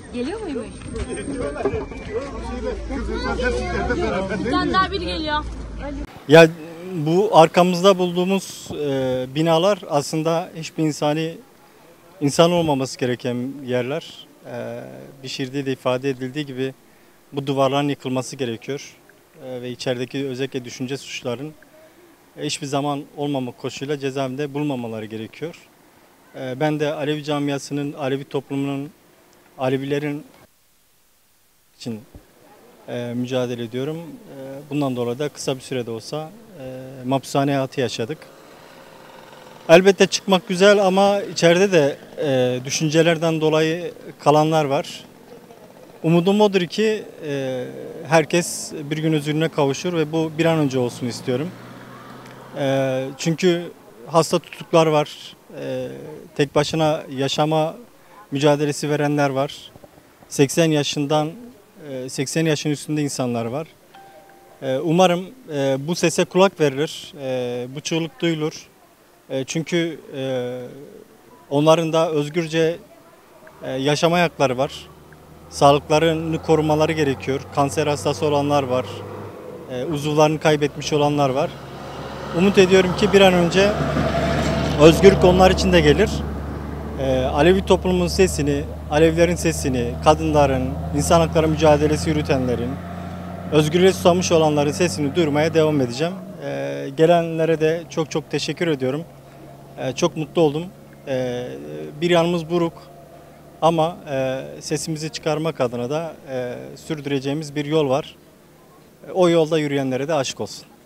Geliyor muymuş? Bir tane daha biri geliyor. Ya bu arkamızda bulduğumuz binalar aslında hiçbir insan olmaması gereken yerler. Bir şiirde de ifade edildiği gibi bu duvarların yıkılması gerekiyor. Ve içerideki özellikle düşünce suçların hiçbir zaman olmamak koşuluyla cezaevinde bulunmamaları gerekiyor. Ben de Alevi camiasının, Alevi toplumunun, Alevilerin için mücadele ediyorum. Bundan dolayı da kısa bir sürede olsa mahpushane hayatı yaşadık. Elbette çıkmak güzel ama içeride de düşüncelerden dolayı kalanlar var. Umudum odur ki herkes bir gün özgürlüğüne kavuşur ve bu bir an önce olsun istiyorum. Çünkü hasta tutuklar var, tek başına yaşama mücadelesi verenler var. 80 yaşın üstünde insanlar var. Umarım bu sese kulak verilir, bu çığlık duyulur. Çünkü onların da özgürce yaşama hakları var. Sağlıklarını korumaları gerekiyor. Kanser hastası olanlar var, uzuvlarını kaybetmiş olanlar var. Umut ediyorum ki bir an önce özgürlük onlar için de gelir. Alevi toplumun sesini, Alevilerin sesini, kadınların, insan hakları mücadelesi yürütenlerin, özgürlüğe susamış olanların sesini duyurmaya devam edeceğim. Gelenlere de çok çok teşekkür ediyorum. Çok mutlu oldum. Bir yanımız buruk ama sesimizi çıkarmak adına da sürdüreceğimiz bir yol var. O yolda yürüyenlere de aşk olsun.